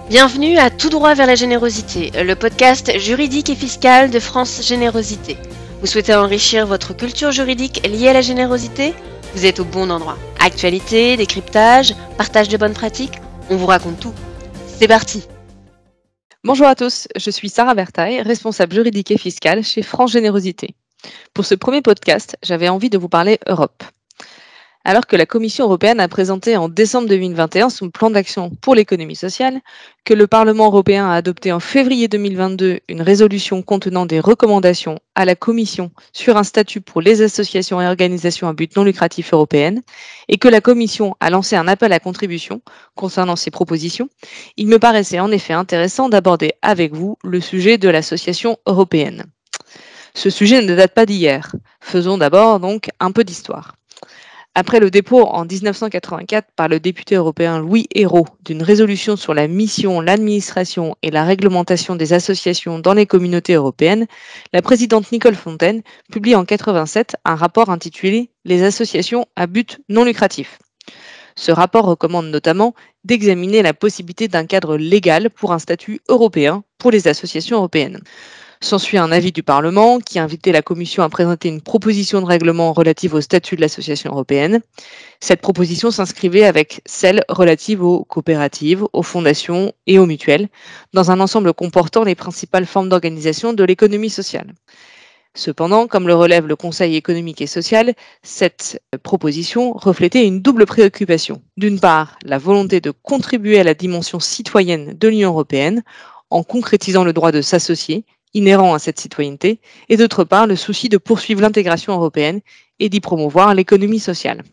Bienvenue à Tout droit vers la générosité, le podcast juridique et fiscal de France Générosité. Vous souhaitez enrichir votre culture juridique liée à la générosité ? Vous êtes au bon endroit. Actualité, décryptage, partage de bonnes pratiques, on vous raconte tout. C'est parti! Bonjour à tous, je suis Sarah Vertaille, responsable juridique et fiscale chez France Générosité. Pour ce premier podcast, j'avais envie de vous parler Europe. Alors que la Commission européenne a présenté en décembre 2021 son plan d'action pour l'économie sociale, que le Parlement européen a adopté en février 2022 une résolution contenant des recommandations à la Commission sur un statut pour les associations et organisations à but non lucratif européennes, et que la Commission a lancé un appel à contribution concernant ces propositions, il me paraissait en effet intéressant d'aborder avec vous le sujet de l'association européenne. Ce sujet ne date pas d'hier. Faisons d'abord donc un peu d'histoire. Après le dépôt en 1984 par le député européen Louis Ayrault d'une résolution sur la mission, l'administration et la réglementation des associations dans les communautés européennes, la présidente Nicole Fontaine publie en 1987 un rapport intitulé « Les associations à but non lucratif ». Ce rapport recommande notamment d'examiner la possibilité d'un cadre légal pour un statut européen pour les associations européennes. S'ensuit un avis du Parlement qui invitait la Commission à présenter une proposition de règlement relative au statut de l'association européenne. Cette proposition s'inscrivait avec celle relative aux coopératives, aux fondations et aux mutuelles, dans un ensemble comportant les principales formes d'organisation de l'économie sociale. Cependant, comme le relève le Conseil économique et social, cette proposition reflétait une double préoccupation. D'une part, la volonté de contribuer à la dimension citoyenne de l'Union européenne en concrétisant le droit de s'associer, inhérent à cette citoyenneté, et d'autre part le souci de poursuivre l'intégration européenne et d'y promouvoir l'économie sociale.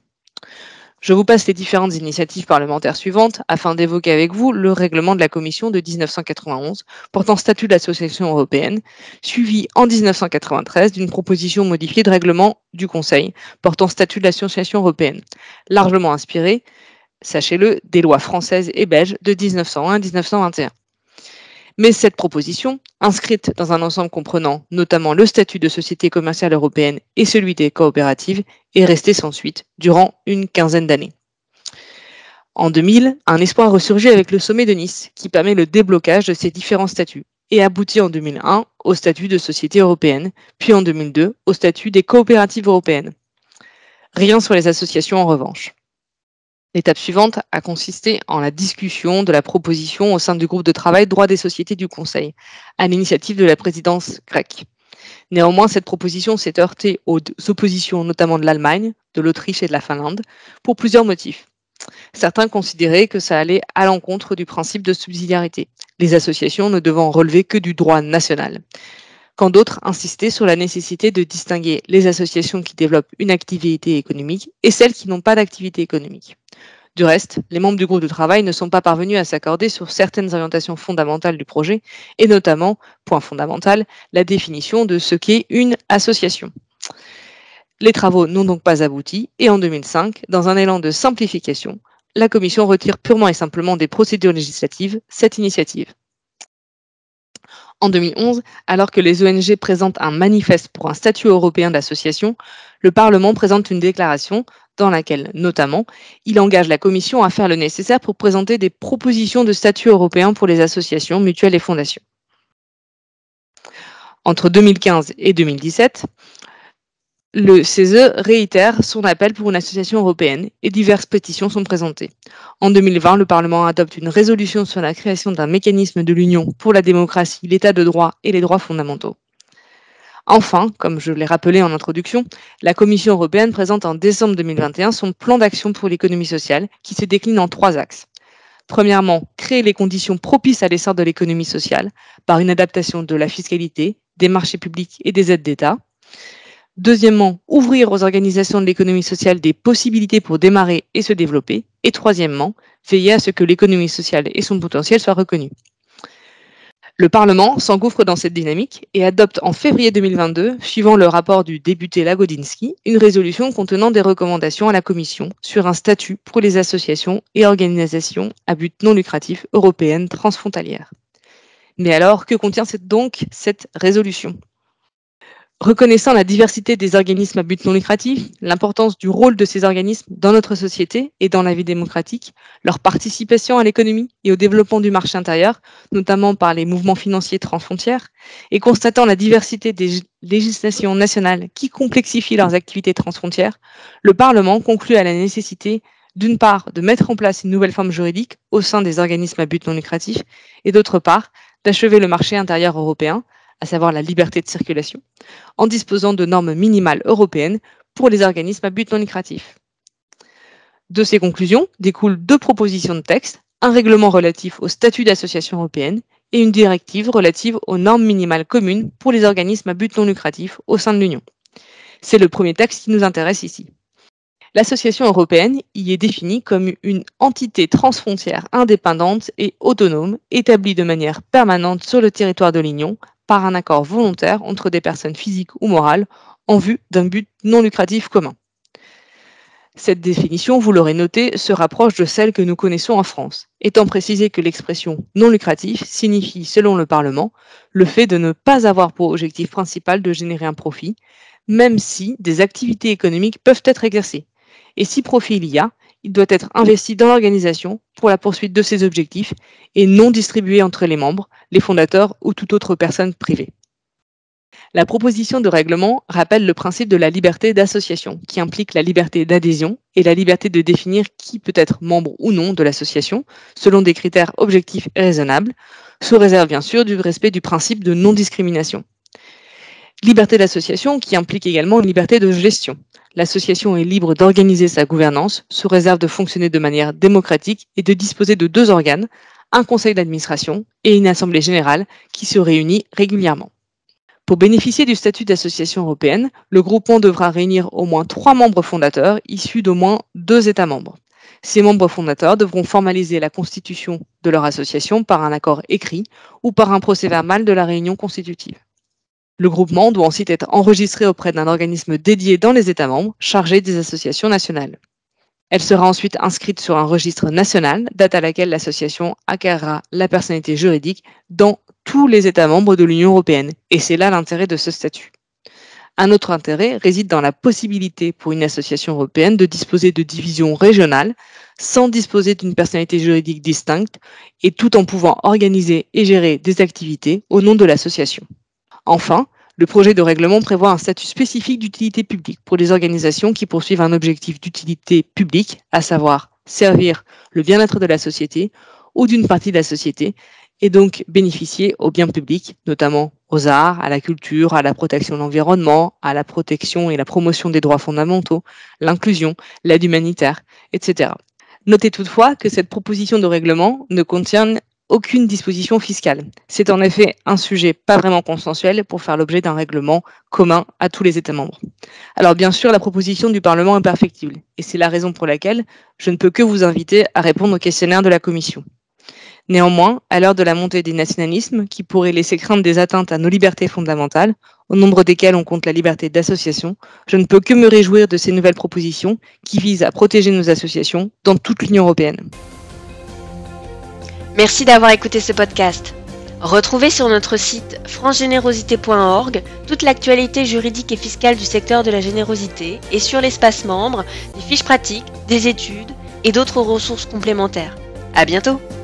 Je vous passe les différentes initiatives parlementaires suivantes afin d'évoquer avec vous le règlement de la Commission de 1991 portant statut de l'association européenne, suivi en 1993 d'une proposition modifiée de règlement du Conseil portant statut de l'association européenne, largement inspirée, sachez-le, des lois françaises et belges de 1901 et 1921. Mais cette proposition, inscrite dans un ensemble comprenant notamment le statut de société commerciale européenne et celui des coopératives, est restée sans suite durant une quinzaine d'années. En 2000, un espoir ressurgit avec le sommet de Nice, qui permet le déblocage de ces différents statuts, et aboutit en 2001 au statut de société européenne, puis en 2002 au statut des coopératives européennes. Rien sur les associations en revanche. L'étape suivante a consisté en la discussion de la proposition au sein du groupe de travail droit des sociétés du Conseil, à l'initiative de la présidence grecque. Néanmoins, cette proposition s'est heurtée aux oppositions notamment de l'Allemagne, de l'Autriche et de la Finlande, pour plusieurs motifs. Certains considéraient que ça allait à l'encontre du principe de subsidiarité, les associations ne devant relever que du droit national, quand d'autres insistaient sur la nécessité de distinguer les associations qui développent une activité économique et celles qui n'ont pas d'activité économique. Du reste, les membres du groupe de travail ne sont pas parvenus à s'accorder sur certaines orientations fondamentales du projet, et notamment, point fondamental, la définition de ce qu'est une association. Les travaux n'ont donc pas abouti, et en 2005, dans un élan de simplification, la Commission retire purement et simplement des procédures législatives cette initiative. En 2011, alors que les ONG présentent un manifeste pour un statut européen d'association, le Parlement présente une déclaration dans laquelle, notamment, il engage la Commission à faire le nécessaire pour présenter des propositions de statut européen pour les associations, mutuelles et fondations. Entre 2015 et 2017, le CESE réitère son appel pour une association européenne et diverses pétitions sont présentées. En 2020, le Parlement adopte une résolution sur la création d'un mécanisme de l'Union pour la démocratie, l'état de droit et les droits fondamentaux. Enfin, comme je l'ai rappelé en introduction, la Commission européenne présente en décembre 2021 son plan d'action pour l'économie sociale qui se décline en 3 axes. Premièrement, créer les conditions propices à l'essor de l'économie sociale par une adaptation de la fiscalité, des marchés publics et des aides d'État. Deuxièmement, ouvrir aux organisations de l'économie sociale des possibilités pour démarrer et se développer. Et troisièmement, veiller à ce que l'économie sociale et son potentiel soient reconnus. Le Parlement s'engouffre dans cette dynamique et adopte en février 2022, suivant le rapport du député Lagodinsky, une résolution contenant des recommandations à la Commission sur un statut pour les associations et organisations à but non lucratif européennes transfrontalières. Mais alors, que contient donc cette résolution ? Reconnaissant la diversité des organismes à but non lucratif, l'importance du rôle de ces organismes dans notre société et dans la vie démocratique, leur participation à l'économie et au développement du marché intérieur, notamment par les mouvements financiers transfrontières, et constatant la diversité des législations nationales qui complexifient leurs activités transfrontières, le Parlement conclut à la nécessité, d'une part, de mettre en place une nouvelle forme juridique au sein des organismes à but non lucratif, et d'autre part, d'achever le marché intérieur européen, à savoir la liberté de circulation, en disposant de normes minimales européennes pour les organismes à but non lucratif. De ces conclusions découlent 2 propositions de texte, un règlement relatif au statut d'association européenne et une directive relative aux normes minimales communes pour les organismes à but non lucratif au sein de l'Union. C'est le premier texte qui nous intéresse ici. L'association européenne y est définie comme une entité transfrontière indépendante et autonome, établie de manière permanente sur le territoire de l'Union par un accord volontaire entre des personnes physiques ou morales en vue d'un but non lucratif commun. Cette définition, vous l'aurez noté, se rapproche de celle que nous connaissons en France, étant précisé que l'expression non lucratif signifie, selon le Parlement, le fait de ne pas avoir pour objectif principal de générer un profit, même si des activités économiques peuvent être exercées. Et si profit il y a, il doit être investi dans l'organisation pour la poursuite de ses objectifs et non distribué entre les membres, les fondateurs ou toute autre personne privée. La proposition de règlement rappelle le principe de la liberté d'association, qui implique la liberté d'adhésion et la liberté de définir qui peut être membre ou non de l'association, selon des critères objectifs et raisonnables, sous réserve bien sûr du respect du principe de non-discrimination. Liberté d'association qui implique également une liberté de gestion. L'association est libre d'organiser sa gouvernance, sous réserve de fonctionner de manière démocratique et de disposer de 2 organes, un conseil d'administration et une assemblée générale qui se réunit régulièrement. Pour bénéficier du statut d'association européenne, le groupement devra réunir au moins 3 membres fondateurs issus d'au moins 2 États membres. Ces membres fondateurs devront formaliser la constitution de leur association par un accord écrit ou par un procès-verbal de la réunion constitutive. Le groupement doit ensuite être enregistré auprès d'un organisme dédié dans les États membres chargé des associations nationales. Elle sera ensuite inscrite sur un registre national, date à laquelle l'association acquérera la personnalité juridique dans tous les États membres de l'Union européenne. Et c'est là l'intérêt de ce statut. Un autre intérêt réside dans la possibilité pour une association européenne de disposer de divisions régionales sans disposer d'une personnalité juridique distincte et tout en pouvant organiser et gérer des activités au nom de l'association. Enfin, le projet de règlement prévoit un statut spécifique d'utilité publique pour les organisations qui poursuivent un objectif d'utilité publique, à savoir servir le bien-être de la société ou d'une partie de la société, et donc bénéficier au bien public, notamment aux arts, à la culture, à la protection de l'environnement, à la protection et la promotion des droits fondamentaux, l'inclusion, l'aide humanitaire, etc. Notez toutefois que cette proposition de règlement ne contient aucune disposition fiscale. C'est en effet un sujet pas vraiment consensuel pour faire l'objet d'un règlement commun à tous les États membres. Alors bien sûr, la proposition du Parlement est perfectible, et c'est la raison pour laquelle je ne peux que vous inviter à répondre au questionnaire de la Commission. Néanmoins, à l'heure de la montée des nationalismes qui pourraient laisser craindre des atteintes à nos libertés fondamentales, au nombre desquelles on compte la liberté d'association, je ne peux que me réjouir de ces nouvelles propositions qui visent à protéger nos associations dans toute l'Union européenne. Merci d'avoir écouté ce podcast. Retrouvez sur notre site francegénérosité.org toute l'actualité juridique et fiscale du secteur de la générosité et sur l'espace membre, des fiches pratiques, des études et d'autres ressources complémentaires. À bientôt!